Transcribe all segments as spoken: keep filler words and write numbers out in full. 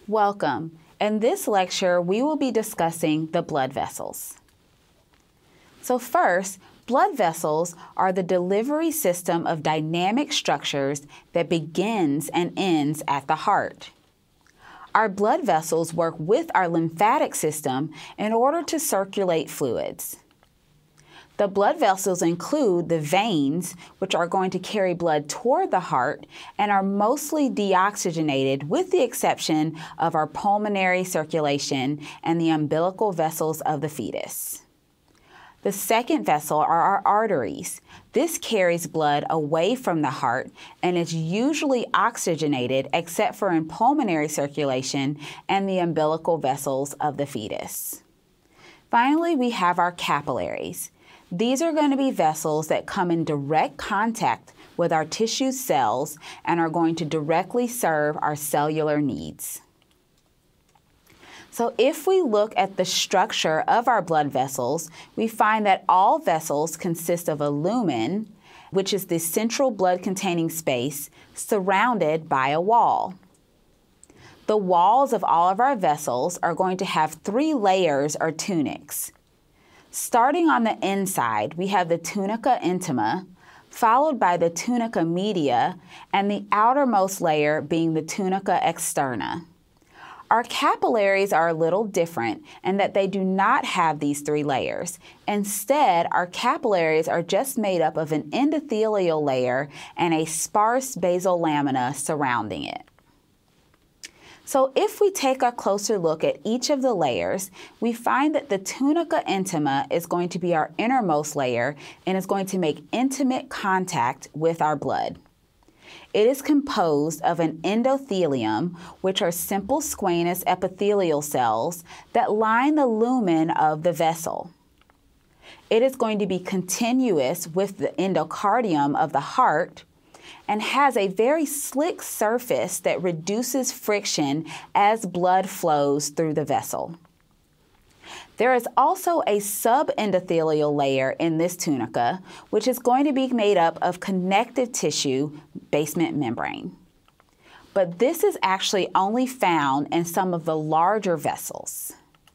Welcome. In this lecture, we will be discussing the blood vessels. So first, blood vessels are the delivery system of dynamic structures that begins and ends at the heart. Our blood vessels work with our lymphatic system in order to circulate fluids. The blood vessels include the veins, which are going to carry blood toward the heart and are mostly deoxygenated with the exception of our pulmonary circulation and the umbilical vessels of the fetus. The second vessel are our arteries. This carries blood away from the heart and is usually oxygenated except for in pulmonary circulation and the umbilical vessels of the fetus. Finally, we have our capillaries. These are going to be vessels that come in direct contact with our tissue cells and are going to directly serve our cellular needs. So if we look at the structure of our blood vessels, we find that all vessels consist of a lumen, which is the central blood-containing space, surrounded by a wall. The walls of all of our vessels are going to have three layers or tunics. Starting on the inside, we have the Tunica Intima, followed by the Tunica Media, and the outermost layer being the Tunica Externa. Our capillaries are a little different in that they do not have these three layers. Instead, our capillaries are just made up of an endothelial layer and a sparse basal lamina surrounding it. So if we take a closer look at each of the layers, we find that the Tunica Intima is going to be our innermost layer and is going to make intimate contact with our blood. It is composed of an endothelium, which are simple squamous epithelial cells that line the lumen of the vessel. It is going to be continuous with the endocardium of the heart and has a very slick surface that reduces friction as blood flows through the vessel. There is also a subendothelial layer in this tunica, which is going to be made up of connective tissue basement membrane. But this is actually only found in some of the larger vessels.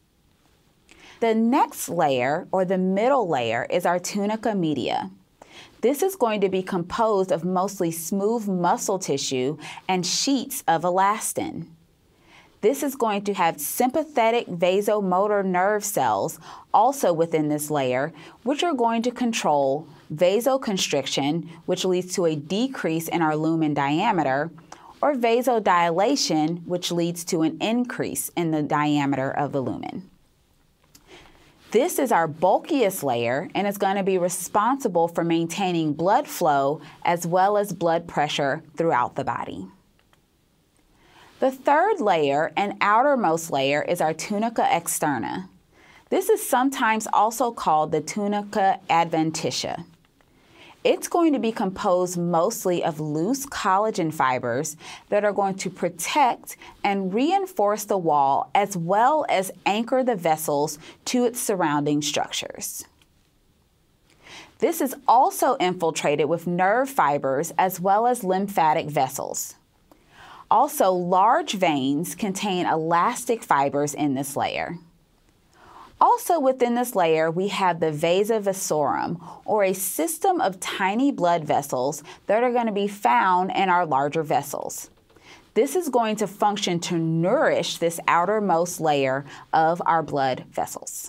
The next layer, or the middle layer, is our Tunica Media. This is going to be composed of mostly smooth muscle tissue and sheets of elastin. This is going to have sympathetic vasomotor nerve cells also within this layer, which are going to control vasoconstriction, which leads to a decrease in our lumen diameter, or vasodilation, which leads to an increase in the diameter of the lumen. This is our bulkiest layer and is going to be responsible for maintaining blood flow as well as blood pressure throughout the body. The third layer and outermost layer is our Tunica Externa. This is sometimes also called the Tunica adventitia. It's going to be composed mostly of loose collagen fibers that are going to protect and reinforce the wall as well as anchor the vessels to its surrounding structures. This is also infiltrated with nerve fibers as well as lymphatic vessels. Also, large veins contain elastic fibers in this layer. Also within this layer, we have the vasa vasorum, or a system of tiny blood vessels that are going to be found in our larger vessels. This is going to function to nourish this outermost layer of our blood vessels.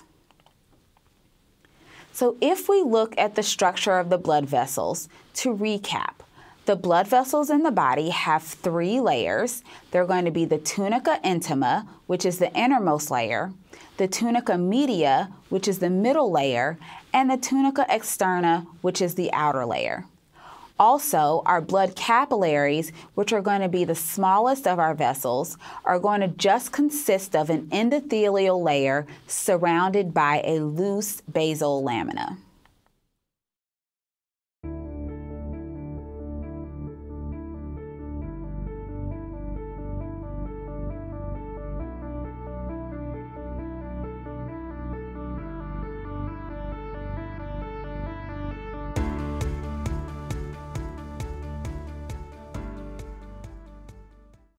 So if we look at the structure of the blood vessels, to recap, the blood vessels in the body have three layers. They're going to be the Tunica Intima, which is the innermost layer, the Tunica Media, which is the middle layer, and the Tunica Externa, which is the outer layer. Also, our blood capillaries, which are going to be the smallest of our vessels, are going to just consist of an endothelial layer surrounded by a loose basal lamina.